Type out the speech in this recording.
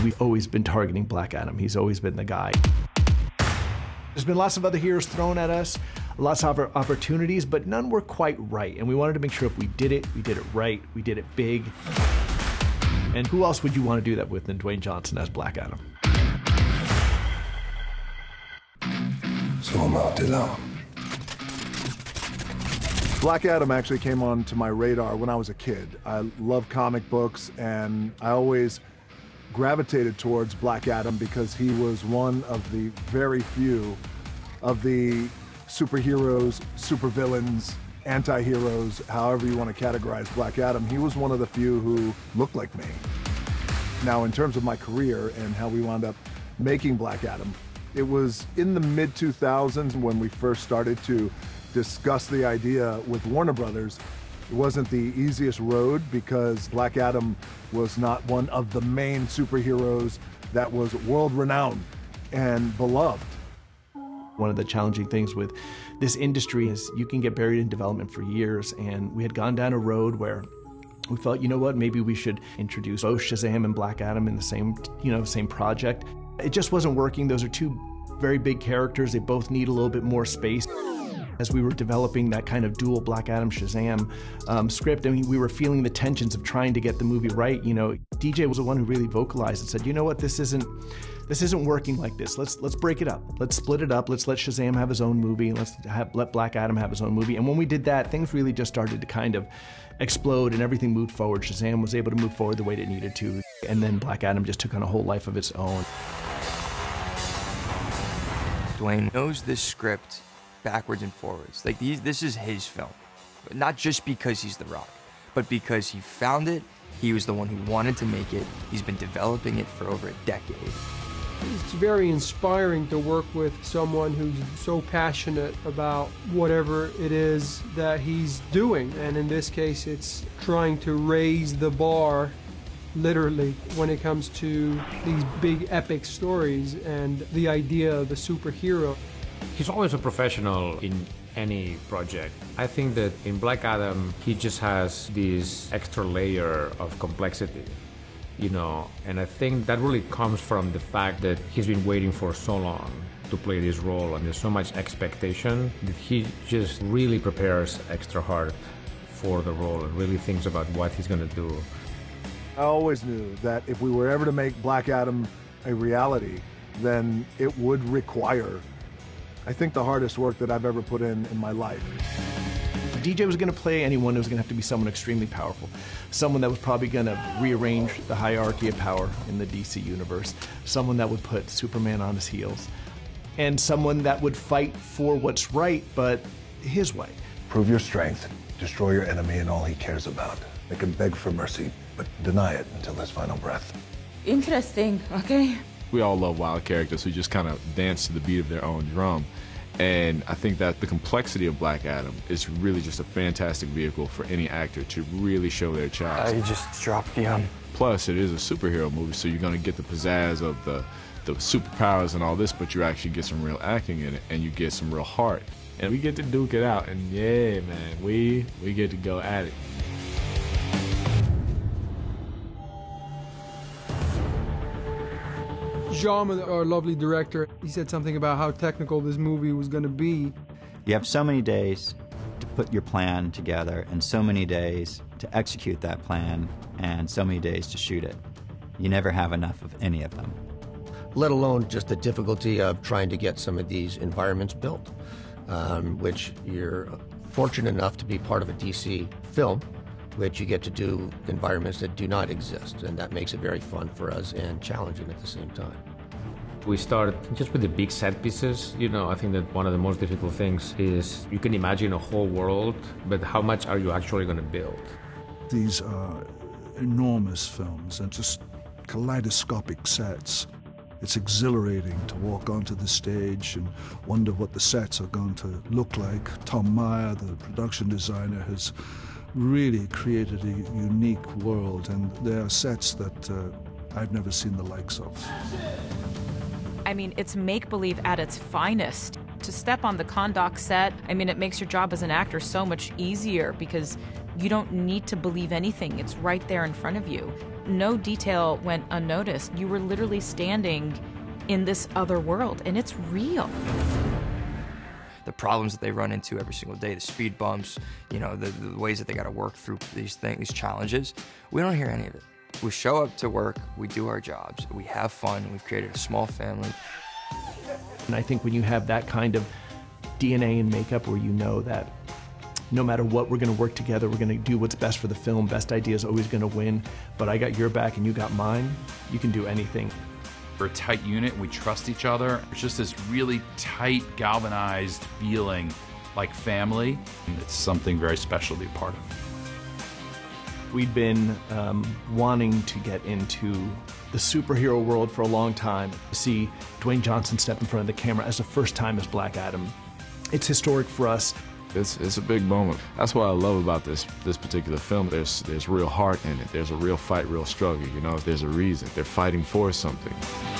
We've always been targeting Black Adam. He's always been the guy. There's been lots of other heroes thrown at us, lots of opportunities, but none were quite right. And we wanted to make sure if we did it right, we did it big. And who else would you want to do that with than Dwayne Johnson as Black Adam? Black Adam actually came onto my radar when I was a kid. I love comic books, and I always gravitated towards Black Adam because he was one of the very few of the superheroes, supervillains, anti-heroes, however you want to categorize Black Adam. He was one of the few who looked like me. Now, in terms of my career and how we wound up making Black Adam, it was in the mid-2000s when we first started to discuss the idea with Warner Brothers. It wasn't the easiest road because Black Adam was not one of the main superheroes that was world-renowned and beloved. One of the challenging things with this industry is you can get buried in development for years, and we had gone down a road where we felt, you know what, maybe we should introduce both Shazam and Black Adam in the same, same project. It just wasn't working. Those are two very big characters. They both need a little bit more space. As we were developing that kind of dual Black Adam Shazam script, I mean, we were feeling the tensions of trying to get the movie right. You know, DJ was the one who really vocalized and said, you know what, this isn't working like this. Let's break it up. Let's split it up. Let's let Shazam have his own movie. Let Black Adam have his own movie. And when we did that, things really just started to kind of explode and everything moved forward. Shazam was able to move forward the way it needed to. And then Black Adam just took on a whole life of its own. Dwayne knows this script backwards and forwards. Like, this is his film. Not just because he's The Rock, but because he found it, he was the one who wanted to make it, he's been developing it for over a decade. It's very inspiring to work with someone who's so passionate about whatever it is that he's doing. And in this case, it's trying to raise the bar, literally, when it comes to these big epic stories and the idea of the superhero. He's always a professional in any project. I think that in Black Adam, he just has this extra layer of complexity, and I think that really comes from the fact that he's been waiting for so long to play this role, and there's so much expectation that he just really prepares extra hard for the role and really thinks about what he's gonna do. I always knew that if we were ever to make Black Adam a reality, then it would require, I think, the hardest work that I've ever put in my life. DJ was going to play anyone. It was going to have to be someone extremely powerful, someone that was probably going to rearrange the hierarchy of power in the DC universe, someone that would put Superman on his heels, and someone that would fight for what's right, but his way. Prove your strength, destroy your enemy and all he cares about. Make him beg for mercy, but deny it until his final breath. Interesting, okay? We all love wild characters who just kind of dance to the beat of their own drum. And I think that the complexity of Black Adam is really just a fantastic vehicle for any actor to really show their chops. I just dropped the Plus, it is a superhero movie, so you're going to get the pizzazz of the superpowers and all this, but you actually get some real acting in it, and you get some real heart. And we get to duke it out, and yeah, man, we get to go at it. Jean, our lovely director, he said something about how technical this movie was going to be. You have so many days to put your plan together and so many days to execute that plan and so many days to shoot it. You never have enough of any of them. Let alone just the difficulty of trying to get some of these environments built, which you're fortunate enough to be part of a DC film, which you get to do environments that do not exist, and that makes it very fun for us and challenging at the same time. We started just with the big set pieces. I think that one of the most difficult things is you can imagine a whole world, but how much are you actually going to build? These are enormous films and just kaleidoscopic sets. It's exhilarating to walk onto the stage and wonder what the sets are going to look like. Tom Meyer, the production designer, has really created a unique world, and there are sets that I've never seen the likes of. I mean, it's make-believe at its finest. To step on the Kahndaq set, I mean, it makes your job as an actor so much easier because you don't need to believe anything. It's right there in front of you. no detail went unnoticed. You were literally standing in this other world, and it's real. The problems that they run into every single day, the speed bumps, you know, the ways that they got to work through these things, these challenges, we don't hear any of it. We show up to work, we do our jobs, we have fun, we've created a small family. And I think when you have that kind of DNA in makeup where you know that no matter what, we're going to work together, we're going to do what's best for the film, best idea is always going to win, but I got your back and you got mine, you can do anything. We're a tight unit, we trust each other. It's just this really tight, galvanized feeling like family. And it's something very special to be a part of. We'd been wanting to get into the superhero world for a long time. To see Dwayne Johnson step in front of the camera as the first time as Black Adam, it's historic for us. It's a big moment. That's what I love about this particular film. There's real heart in it. There's a real fight, real struggle. You know, there's a reason. They're fighting for something.